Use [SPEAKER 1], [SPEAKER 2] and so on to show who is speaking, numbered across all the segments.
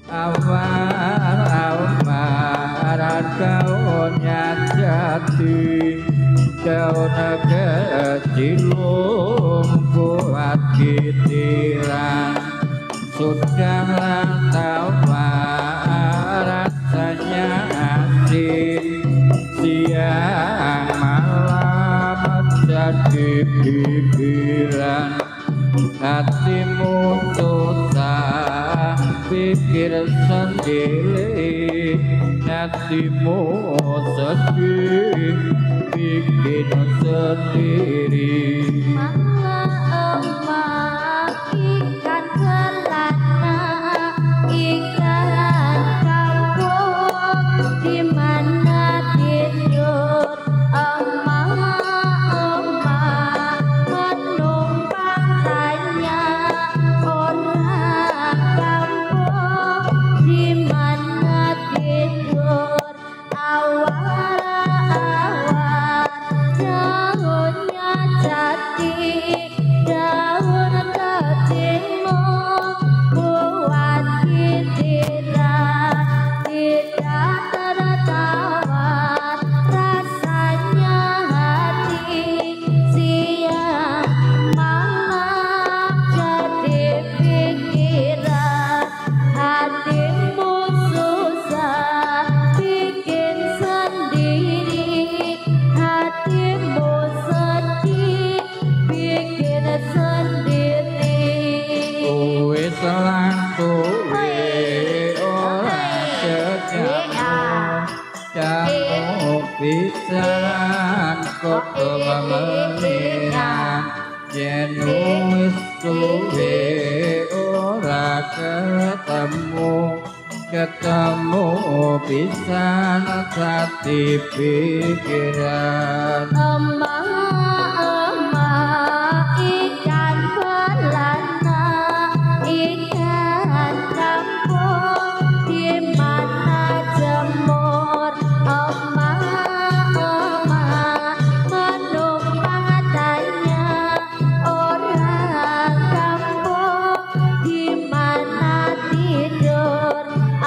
[SPEAKER 1] awar daunnya jati daun kecilung buat kitiran sudah tawar rasanya asin siang malam jadi pikiran hatimu susah pikir sendiri hatimu sedih bikin sendiri
[SPEAKER 2] emak ikan kelana ikan kampung di mana tidur emak menumpang tanya orang kampung di mana tidur awar-awar daunnya jati daun kecilmu buat kitiran tidak tertawar rasanya hati siang malam jadi pikiran hatimu susah bikin sendiri hatimu sedih bikin sendiri
[SPEAKER 1] kowe selantuwe ora sejamu jamu pisan kok kemelinan yen wis suwe ora ketemu pisan hati pikiran
[SPEAKER 2] emak ikan belana ikan kampung di mana jemur emak menumpang tanya orang kampung di mana tidur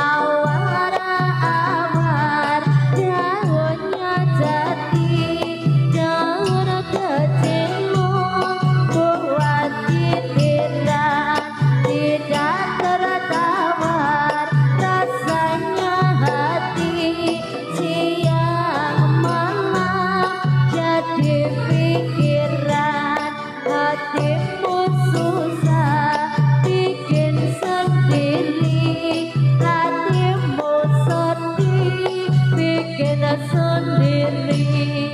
[SPEAKER 2] awar-awar daunnya jati daun kecilmu buat kitiran tidak tertawar rasanya hati siang malam jadi pikiran hatimu susah bikin sendiri hatimu sedih bikin sendiri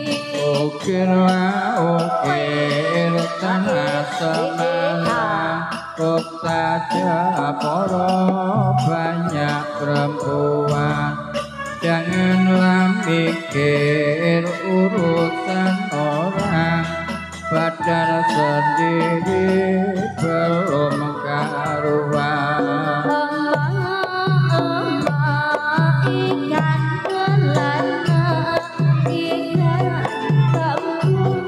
[SPEAKER 1] ukir tanah semangat kota Japoro banyak perempuan janganlah mikir urusan orang badan sendiri belum karuan
[SPEAKER 2] ikan belana ikan kampung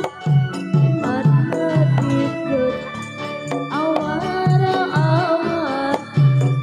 [SPEAKER 2] mana tidur awar-awar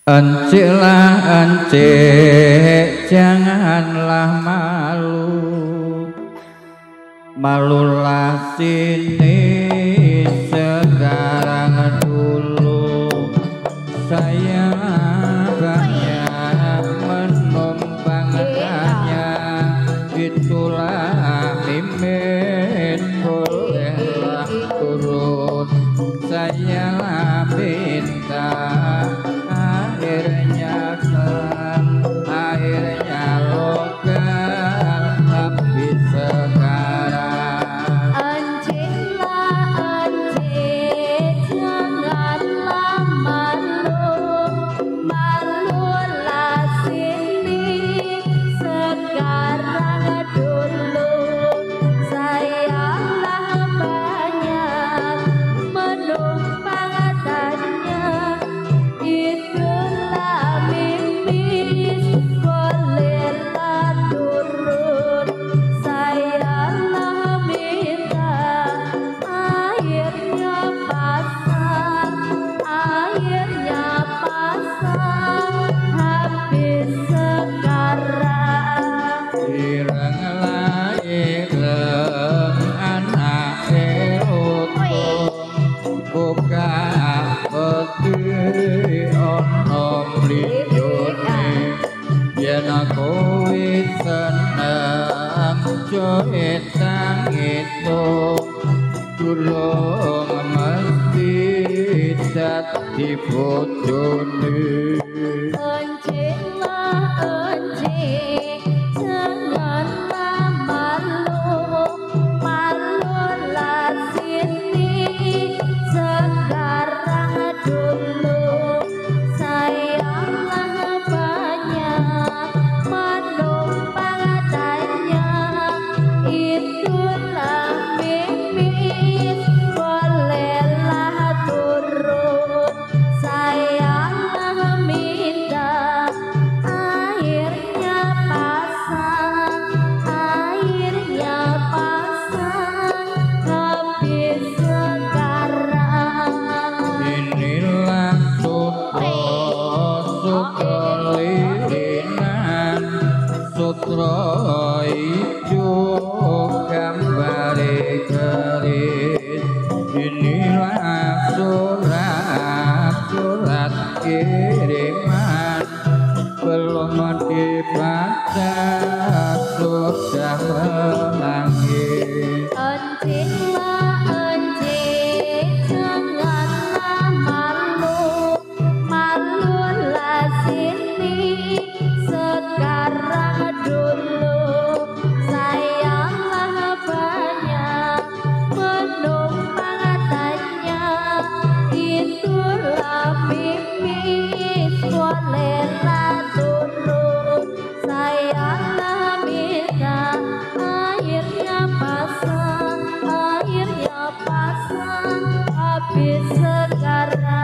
[SPEAKER 1] Enciklah encik, janganlah malu, malulah sini sekarang dulu. Saya banyak menumpangkannya, itulah mimin bolehlah turun. Saya minta akhirnya lokal habis sekarang.
[SPEAKER 2] Anjinglah anjing, janganlah malu, malulah sini sekarang dulu. Sayanglah banyak menumpang tanya, itulah mimis bolehlah turun. Sayanglah minta akhirnya pasang, akhirnya pasang habis sekarang.
[SPEAKER 1] Irenglah ireng anak eroto, buka peti ono mliyone, yen kowe seneng joetan itu durung mesti dadi bojone.
[SPEAKER 2] Anjinglah anjing, janganlah malu, malulah sini sekarang dulu. Sayanglah banyak menumpang tanya, itulah mimis bolehlah turun. Sayanglah minta akhirnya pasang, akhirnya pasang habis sekarang.
[SPEAKER 1] Inilah sutra lilinan, sutra ijo gambare keris. Inilah surat kiriman, belum dibaca sudah menangis.
[SPEAKER 2] Anjinglah anjing, janganlah malu, malulah sini sekarang dulu. Sayanglah banyak menumpang tanya, itulah mimis bolehlah turun. Sayanglah minta akhirnya pasang, akhirnya pasang habis sekarang.